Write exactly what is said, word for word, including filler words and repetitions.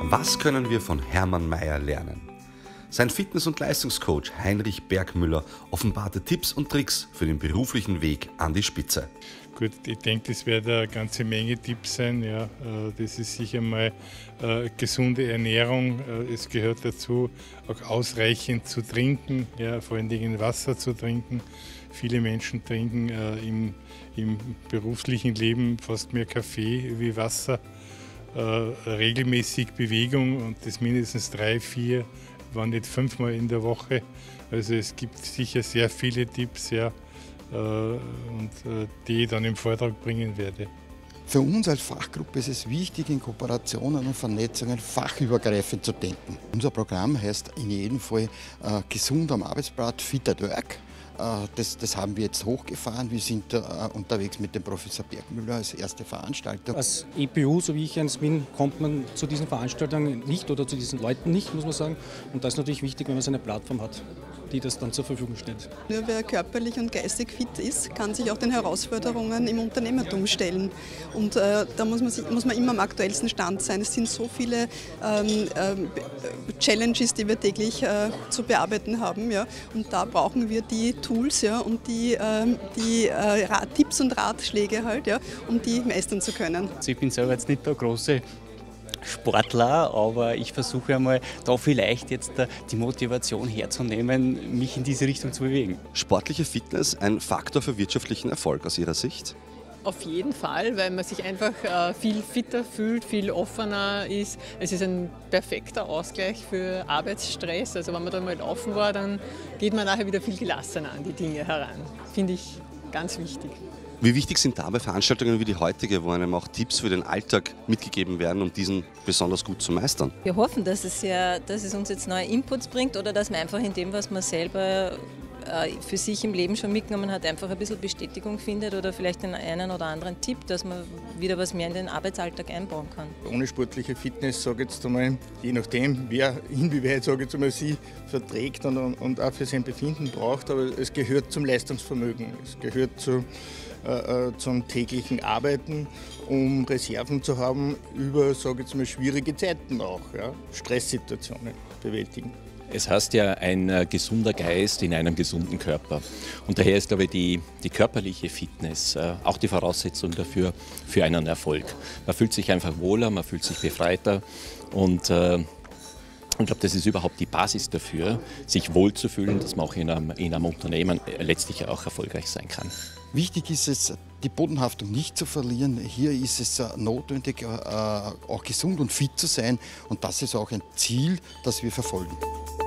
Was können wir von Hermann Maier lernen? Sein Fitness- und Leistungscoach Heinrich Bergmüller offenbarte Tipps und Tricks für den beruflichen Weg an die Spitze. Gut, ich denke, das wird eine ganze Menge Tipps sein. Ja, das ist sicher mal äh, gesunde Ernährung. Es gehört dazu, auch ausreichend zu trinken, ja, vor allen Dingen Wasser zu trinken. Viele Menschen trinken äh, im, im beruflichen Leben fast mehr Kaffee wie Wasser. Äh, regelmäßig Bewegung und das mindestens drei, vier, wenn nicht fünfmal in der Woche. Also es gibt sicher sehr viele Tipps, ja, äh, und, äh, die ich dann im Vortrag bringen werde. Für uns als Fachgruppe ist es wichtig, in Kooperationen und Vernetzungen fachübergreifend zu denken. Unser Programm heißt in jedem Fall äh, Gesund am Arbeitsplatz, Fit at Work. Das, das haben wir jetzt hochgefahren. Wir sind äh, unterwegs mit dem Professor Bergmüller als erste Veranstalter. Als E P U, so wie ich eins bin, kommt man zu diesen Veranstaltungen nicht oder zu diesen Leuten nicht, muss man sagen. Und das ist natürlich wichtig, wenn man so eine Plattform hat, die das dann zur Verfügung stellt. Nur wer körperlich und geistig fit ist, kann sich auch den Herausforderungen im Unternehmertum stellen. Und äh, da muss man, sich, muss man immer am aktuellsten Stand sein. Es sind so viele ähm, ähm, Challenges, die wir täglich äh, zu bearbeiten haben. Ja? Und da brauchen wir die Tools, ja, und die, ähm, die äh, Tipps und Ratschläge, halt, ja, um die meistern zu können. Also ich bin selber jetzt nicht der große Sportler, aber ich versuche einmal da vielleicht jetzt die Motivation herzunehmen, mich in diese Richtung zu bewegen. Sportliche Fitness ein Faktor für wirtschaftlichen Erfolg aus Ihrer Sicht? Auf jeden Fall, weil man sich einfach viel fitter fühlt, viel offener ist. Es ist ein perfekter Ausgleich für Arbeitsstress. Also wenn man da mal laufen war, dann geht man nachher wieder viel gelassener an die Dinge heran. Finde ich ganz wichtig. Wie wichtig sind dabei Veranstaltungen wie die heutige, wo einem auch Tipps für den Alltag mitgegeben werden, um diesen besonders gut zu meistern? Wir hoffen, dass es, ja, dass es uns jetzt neue Inputs bringt oder dass man einfach in dem, was man selber für sich im Leben schon mitgenommen hat, einfach ein bisschen Bestätigung findet oder vielleicht den einen oder anderen Tipp, dass man wieder was mehr in den Arbeitsalltag einbauen kann. Ohne sportliche Fitness, sage ich jetzt einmal, je nachdem, wer inwieweit, sage ich jetzt einmal, sie verträgt und, und auch für sein Befinden braucht, aber es gehört zum Leistungsvermögen, es gehört zu, äh, zum täglichen Arbeiten, um Reserven zu haben über, sage ich jetzt mal, schwierige Zeiten auch, ja, Stresssituationen bewältigen. Es heißt ja, ein äh, gesunder Geist in einem gesunden Körper. Und daher ist, glaube ich, die, die körperliche Fitness äh, auch die Voraussetzung dafür, für einen Erfolg. Man fühlt sich einfach wohler, man fühlt sich befreiter und äh, ich glaube, das ist überhaupt die Basis dafür, sich wohlzufühlen, dass man auch in einem, in einem Unternehmen letztlich auch erfolgreich sein kann. Wichtig ist es, die Bodenhaftung nicht zu verlieren. Hier ist es notwendig, auch gesund und fit zu sein. Und das ist auch ein Ziel, das wir verfolgen.